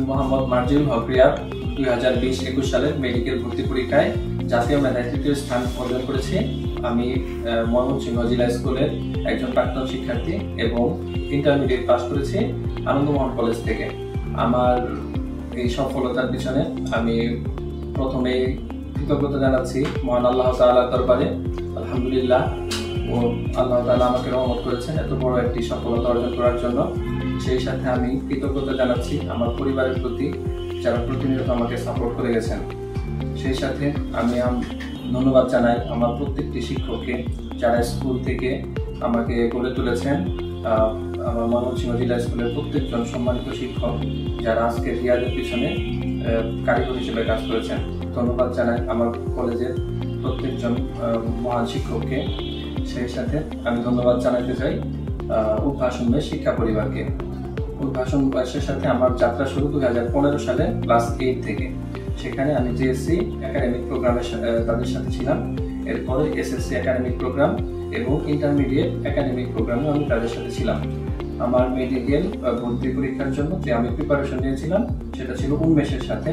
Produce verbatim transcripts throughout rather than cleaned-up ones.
মোহাম্মদ মার্জিউল হক রিয়াদ দুই হাজার বিশ একুশ সালের মেডিকেল ভর্তি পরীক্ষায় জাতীয় মেধায় তৃতীয় স্থান অর্জন করেছি। আমি ময়মনসিংহ জিলা স্কুলের একজন প্রাক্তন শিক্ষার্থী এবং ইন্টারমিডিয়েট পাস করেছি আনন্দমোহন কলেজ থেকে। আমার এই সফলতার পিছনে আমি প্রথমে কৃতজ্ঞতা জানাচ্ছি মহান আল্লাহ তাআলার দরবারে। আলহামদুলিল্লাহ, ও আল্লাহ তাআলা আমাকে রহমত করেছেন এত বড় একটি সফলতা অর্জন করার জন্য। সেই সাথে আমি কৃতজ্ঞতা জানাচ্ছি আমার পরিবারের প্রতি, যারা প্রতিনিয়ত আমাকে সাপোর্ট করে গেছেন। সেই সাথে আমি ধন্যবাদ জানাই আমার প্রত্যেকটি শিক্ষককে, যারা স্কুল থেকে আমাকে গড়ে তুলেছেন। আমার ময়মনসিংহ জিলা স্কুলের প্রত্যেকজন সম্মানিত শিক্ষক, যারা আজকে রিয়াদের পিছনে কারিগর হিসেবে কাজ করেছেন। ধন্যবাদ জানাই আমার কলেজের প্রত্যেকজন মহান শিক্ষককে। সেই সাথে আমি ধন্যবাদ জানাতে চাই উদ্ভাসন শিক্ষা পরিবারকে। উদ্ভাসন বয়সের সাথে আমার যাত্রা শুরু দুই হাজার পনেরো সালে ক্লাস এইট থেকে। সেখানে আমি জিএসসি একাডেমিক প্রোগ্রামের তাদের সাথে ছিলাম। এরপরে এসএসসি একাডেমিক প্রোগ্রাম এবং ইন্টারমিডিয়েট একাডেমিক প্রোগ্রামে আমি তাদের সাথে ছিলাম। আমার মেডিকেল ভর্তি পরীক্ষার জন্য যে আমি প্রিপারেশন নিয়েছিলাম সেটা ছিল উন্মেষের সাথে।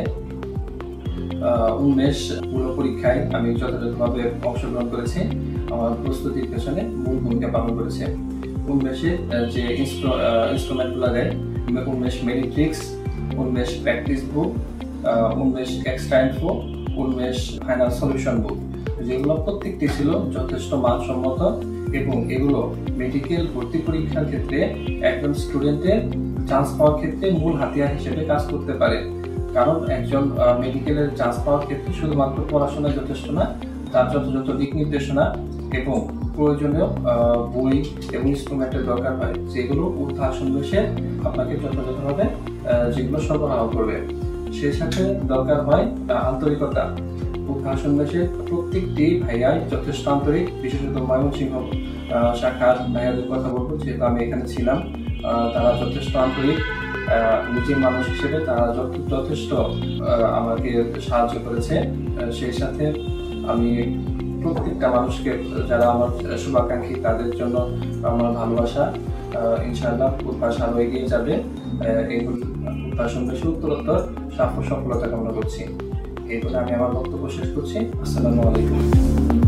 উন্মেষ পুরো পরীক্ষায় আমি যথাযথভাবে অংশগ্রহণ করেছি। আমার প্রস্তুতির পেছনে মূল ভূমিকা পালন করেছে। উন্মেষে যে ইনস্ট্রুমেন্টগুলো দেয়, উন্মেষ মেডিট্রিক্স, উন্মেষ practice book, Unmesh extra info, Unmesh final solution book, যেগুলো প্রত্যেকটি ছিল যথেষ্ট মানসম্মত এবং এগুলো মেডিকেল ভর্তি পরীক্ষার ক্ষেত্রে একজন স্টুডেন্টের চান্স পাওয়ার ক্ষেত্রে মূল হাতিয়ার হিসেবে কাজ করতে পারে। কারণ একজন মেডিকেলের চান্স পাওয়ার ক্ষেত্রে শুধুমাত্র পড়াশোনা যথেষ্ট না, তার যথাযথ দিক নির্দেশনা এবং প্রয়োজনীয় বই এবং ইনস্ট্রুমেন্টের দরকার হয়, যেগুলো উদ্ভাসন বসে আপনাকে যথাযথভাবে যেগুলো সরবরাহ করবে। সেই সাথে দরকার হয় আন্তরিকতা। উদ্ভাসন বসে প্রত্যেকটি ভাইয়াই যথেষ্ট আন্তরিক, বিশেষত ময়মনসিংহ শাখার ভাইয়াদের কথা বলবো, যেহেতু আমি এখানে ছিলাম। তারা যথেষ্ট আন্তরিক, নিজের মানুষ হিসেবে তারা যথেষ্ট আমাকে সাহায্য করেছে। সেই সাথে আমি প্রত্যেকটা মানুষকে, যারা আমার শুভাকাঙ্ক্ষী, তাদের জন্য আমার ভালোবাসা। ইনশাআল্লাহ উদ্ভাস আরো এগিয়ে যাবে। এইগুলো উদ্ভাসন বেশি উত্তরোত্তর সফলতা কামনা করছি। এই বলে আমি আমার বক্তব্য শেষ করছি। আসসালামু আলাইকুম।